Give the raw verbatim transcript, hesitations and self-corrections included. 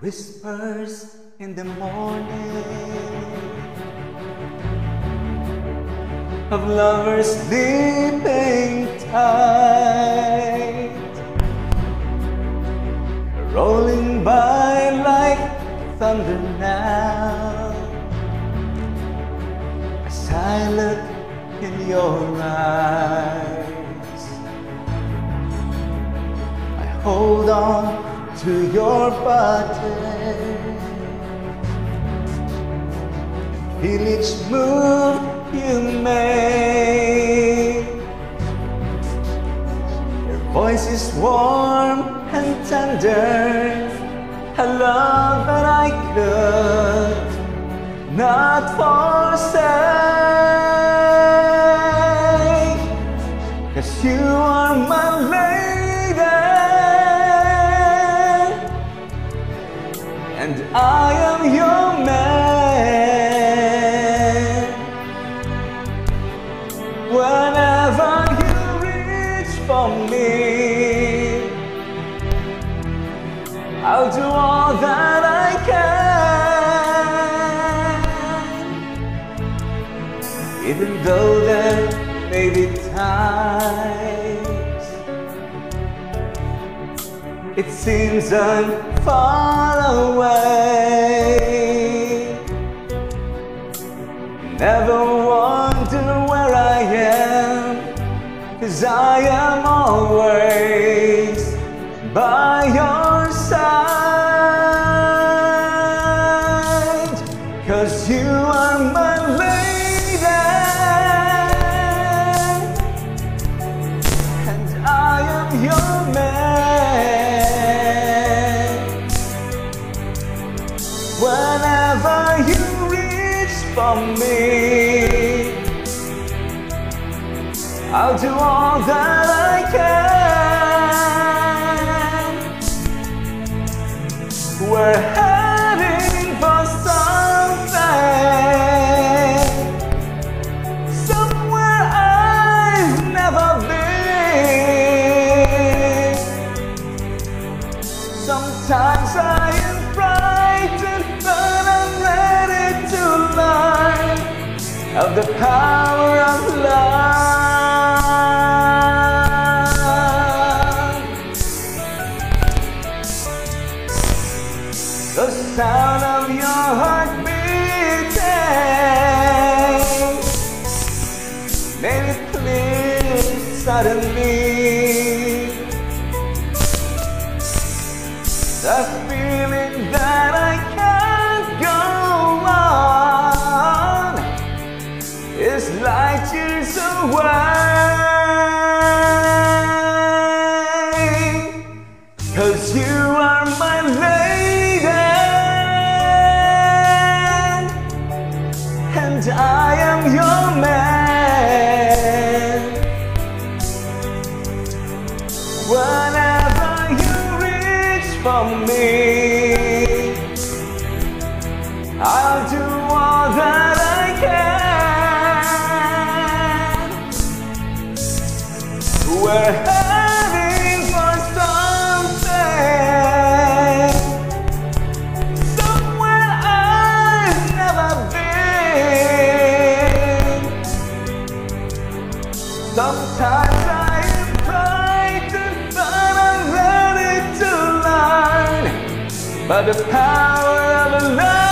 Whispers in the morning of lovers sleeping tight, rolling by like thunder now, as I look in your eyes. I hold on to your body, feel each move you make. Your voice is warm and tender, a love that I could not forsake, 'cause you are my lady and I am your man. Whenever you reach for me, I'll do all that I can, even though there may be times it seems I'm far away. Never wonder where I am, 'cause I am always by your side, 'cause you are my lady and I am your man. Whenever you reach for me, I'll do all that I can. We're heading for something, somewhere I've never been. Sometimes I am frightened, but I'm ready to learn of the power of love. The sound of your heart beating made it clear suddenly. The feeling that I can't go on is light years away, 'cause you are my lady and I am your man. Whenever you reach for me, I'll do all that I can. We're heading for something, somewhere I've never been. Sometimes I am frightened, but I'm ready to learn by the power of love.